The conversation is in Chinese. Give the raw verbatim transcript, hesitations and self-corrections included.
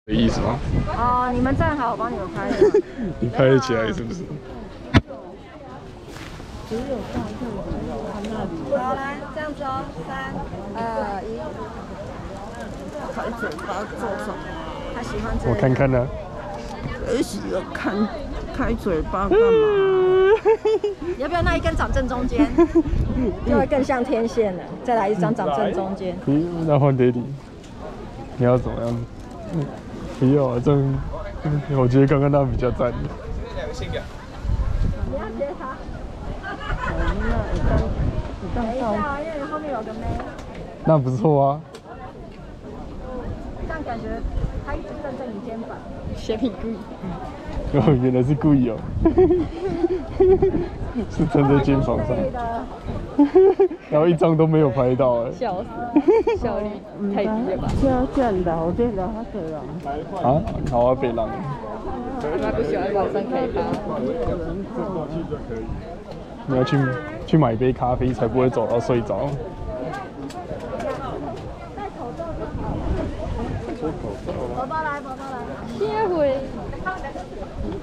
的意思吗？ 哦，你们站好，我帮你们拍。 你拍得起来是不是？ 好，来这样子哦，三、二、一。 开嘴巴做什么？ 他喜欢这我看看呢、啊。 谁喜欢看开嘴巴干嘛？ 要不要那一根长正中间，就会更像天线了。再来一张长正中间。 你那换 Daddy， 你要怎么样？嗯、不要啊，这样，我觉得刚刚那比较赞。 你要接他。等一下啊，因为你后面有个妹。 那不错啊。 这样感觉他一直瞪着你肩膀。 斜屁股。 哦，原来是故意哦。是撑在肩膀上。然后一张都没有拍到哎。 笑死，效率太低了吧？叫叫老的老的了。 啊，好啊，北狼。 他不喜欢晚上开趴。 你要去去买杯咖啡，才不会走到睡着。 宝宝来，宝宝来。 先回。